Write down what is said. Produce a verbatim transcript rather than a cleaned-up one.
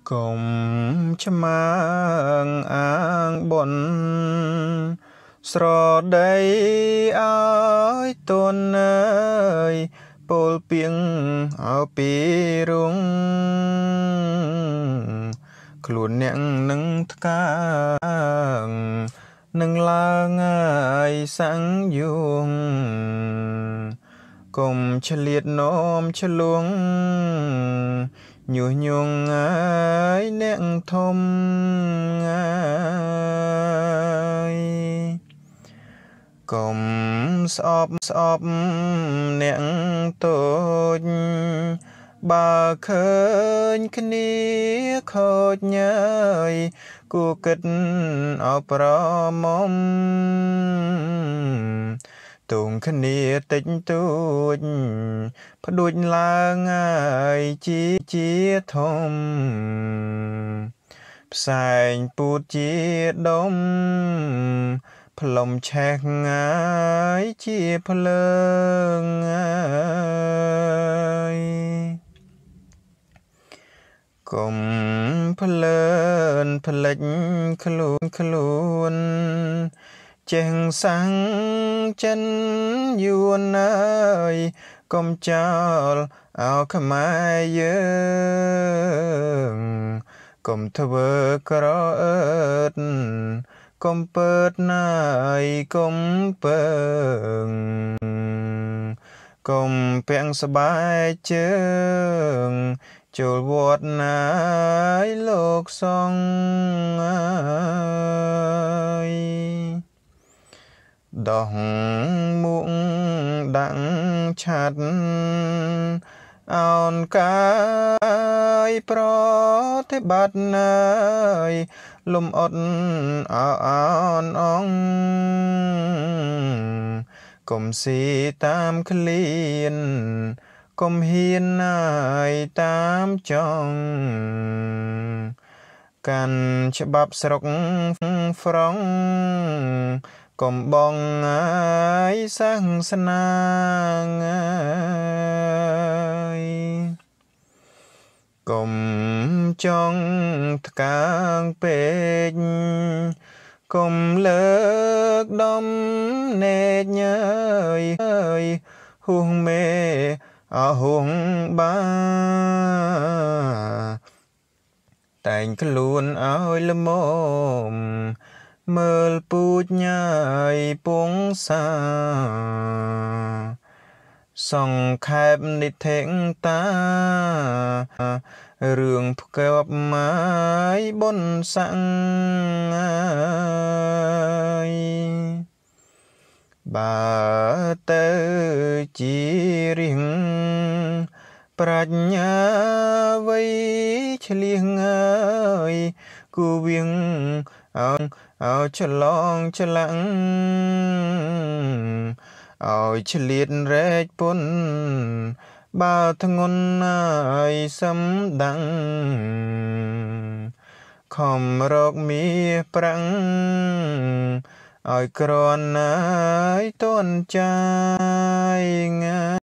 កុំឆ្មាងអាងបនស្រដីឲ្យតនអើយពលពីងអោពីរុងខ្លួនអ្នកនឹងថ្កាងនឹងឡើងឲ្យសាំងយងកុំឆ្លៀតនោមឆ្លងញុះញង់ឲ្យអ្នកធំងាយកុំស្អប់ស្អប់អ្នកតូចបើឃើញគ្នាខូចញើយគួរគិតអោប្រមុំទងគ្នាតិចតួចផ្ដួចឡើងហើយជាជាធំផ្សែងពូតជាដុំផ្លុំឆេះងាយជាភ្លើងងាយកុំភ្លើនផ្លិចខ្លួនខ្លួនចេះសាំងចិនយួនអើយកុំចោលអោខ្មែរយើងកុំធ្វើក្រអើតកុំពើតណាយកុំពើងកុំពាំងស្បែកជើងចូលវត្តណាយលោកសង្ឃអើយដោះមុខដាក់ឆាត់អោនកាយប្រតិបត្តិណាយលំអត់អោអោនអងកុំស៊ីតាមក្លៀនកុំហ៊ានណាយតាមចង់កាន់ច្បាប់ស្រុកហ្វ្រង់កុំបងអាយសាសនាងាយកុំចង់ថ្កាងពេកកុំលើកដំណេកញើយអើយហួងមេអហួងបាតែងខ្លួនឲ្យល្មមមើលពូជញ៉ាយពងសាសង្ខេបនិធិតារឿងផ្គាប់ម៉ាយបុនសង្ឃបើទៅជារៀងប្រាជ្ញាវៃឆ្លៀងអើយគូវៀងអោអោឆ្លងឆ្លាំងឲ្យឆ្លៀតរែកពុនបើធ្ងន់ហើយសំដាំងខំរកមាសប្រាំងឲ្យក្រណាយតនចាយងា